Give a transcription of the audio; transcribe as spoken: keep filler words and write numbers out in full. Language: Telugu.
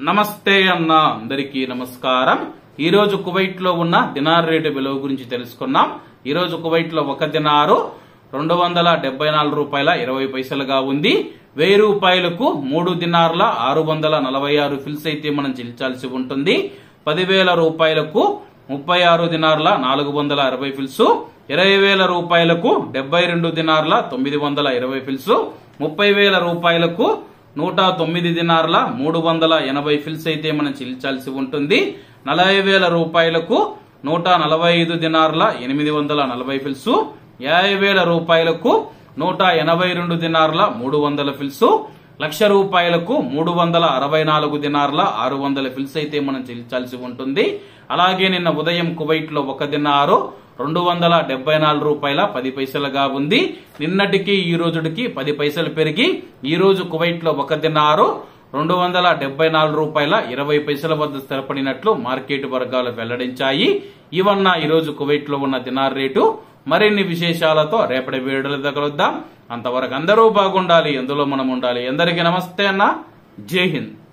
నమస్తే అన్న అందరికీ నమస్కారం। ఈ రోజు కువైట్ లో ఉన్న దినార్ రేటు విలువ గురించి తెలుసుకున్నాం। ఈ రోజు కువైట్ లో ఒక దినారు రెండు వందల డెబ్బై నాలుగు రూపాయల ఇరవై పైసలుగా ఉంది। వెయ్యి రూపాయలకు మూడు దినార్ల ఆరు వందల నలభై ఆరు ఫిల్స్ అయితే మనం చెల్లించాల్సి ఉంటుంది। పదివేల రూపాయలకు ముప్పై ఆరు దినార్ల నాలుగు వందల అరవై ఫిల్స్, ఇరవై వేల రూపాయలకు డెబ్బై రెండు దినార్ల తొమ్మిది వందల ఇరవై ఫిల్స్, ముప్పై వేల రూపాయలకు నూట తొమ్మిది దినార్ల మూడు వందల ఎనభై ఫిల్స్ అయితే మనం చెల్లించాల్సి ఉంటుంది। నలభై వేల రూపాయలకు నూట నలభై ఐదు దినార్ల ఎనిమిది వందల నలభై ఫిల్స్, యాభై వేల రూపాయలకు నూట ఎనభై రెండు దినార్ల మూడు వందల ఫిల్స్, లక్ష రూపాయలకు మూడు వందల అరవై నాలుగు దినార్ల ఆరు వందల ఫిల్స్ అయితే మనం చెల్లించాల్సి ఉంటుంది। అలాగే నిన్న ఉదయం కువైట్ లో ఒక దినారు రెండు వందల డెబ్బై నాలుగు రూపాయల పది పైసలుగా ఉంది। నిన్నటికి ఈ రోజుకి పది పైసలు పెరిగి ఈ రోజు కువైట్ లో ఒక దినారు రెండు వందల డెబ్బై నాలుగు రూపాయల ఇరవై పైసల వద్ద స్థిరపడినట్లు మార్కెట్ వర్గాలు వెల్లడించాయి। ఇవన్న ఈ రోజు కువైట్ లో ఉన్న దినార్ రేటు। మరిన్ని విశేషాలతో రేపటి వీడియోలో కలుద్దాం। అంతవరకు అందరూ బాగుండాలి, ఎందులో మనం ఉండాలి। అందరికీ నమస్తే అన్న, జై హింద్।